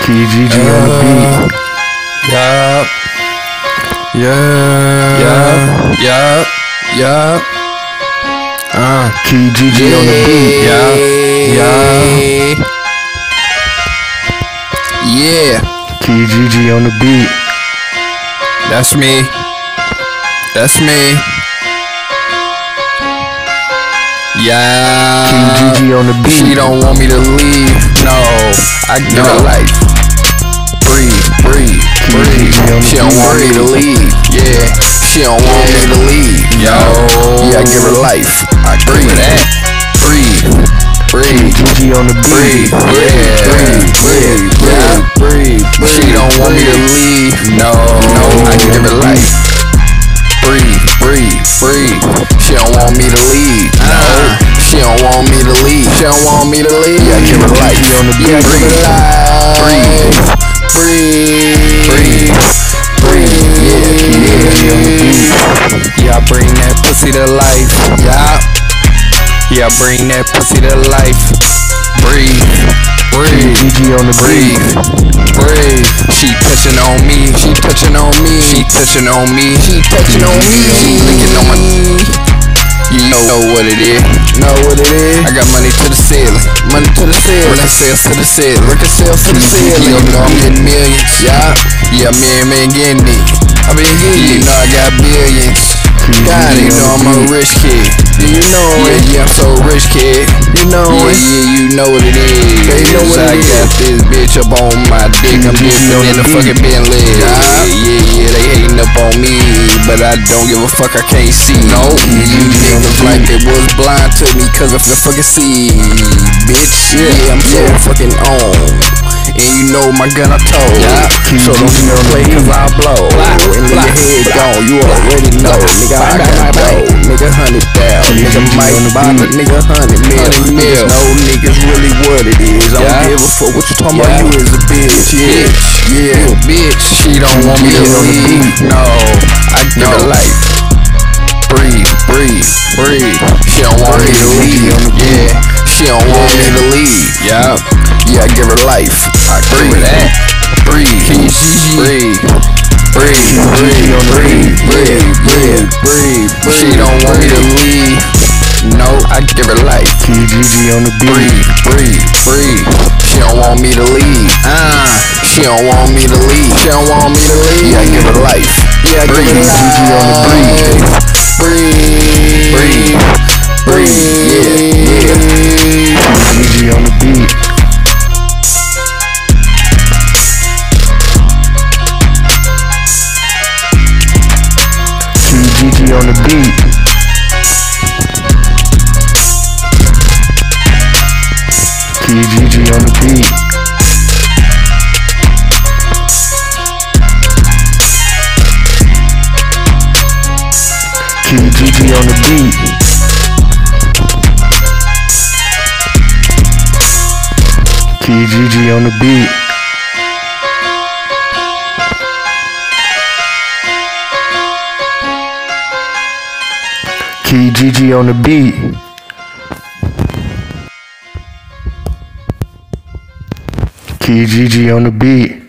KGG on the beat. Yup. Yup. KGG on the beat. Yeah. KGG on the beat. That's me. Yeah. KGG on the beat. She don't want me to leave. No, I give her life. Breathe. She don't want me to leave. Yeah. She don't want me to leave. Yo. Yeah, I give her life. I agree with that. Breathe. KGG on the beat. Breathe. She don't want me to leave. No, I give her life. Breathe. She don't want me to leave. No, she don't want me to leave. Yeah, I give her life. Yeah, I give her life. Breathe. Yeah, I bring that pussy to life. Yeah, I bring that pussy to life. Breathe. KGG on the beat. Breathe. She touching on me. She licking on my. You know what it is. I got money to the ceiling. Reconcile to the ceiling. You know I'm getting millions. Yeah, million getting it. You know I got billions. God, you know I'm a rich kid. Yeah, I'm so rich, kid. You know what it is. I got this bitch up on my dick. I'm dipping in the fucking Bentley. Yeah, they hating up on me, but I don't give a fuck. I can't see. No, you niggas like it was blind to me, cause of the fucking see, bitch. Yeah, I'm so fucking on. And you know my gun I told. So don't even play cause I'll blow. And leave your head gone, you already know. Nigga, I got dough. Nigga, 100,000. Nigga, might buy the nigga 100 mil. No niggas really what it is. I don't give a fuck what you talking about. You is a bitch. Yeah, bitch. She don't want me to leave. No, I give her life. Breathe. She don't want me to leave. Yeah, she don't want me to leave. Yeah, I give her life. I agree with that. Breathe. She don't want me to leave. No, I give her life. KGG on the beat. Breathe. She don't want me to leave. She don't want me to leave. Yeah, I give her life. Yeah, I give her life. KGG on the beat. Breathe. Yeah. KGG on the beat. KGG on the beat. KGG on the beat. KGG on the beat. KGG on the beat. KGG on the beat. KGG on the beat.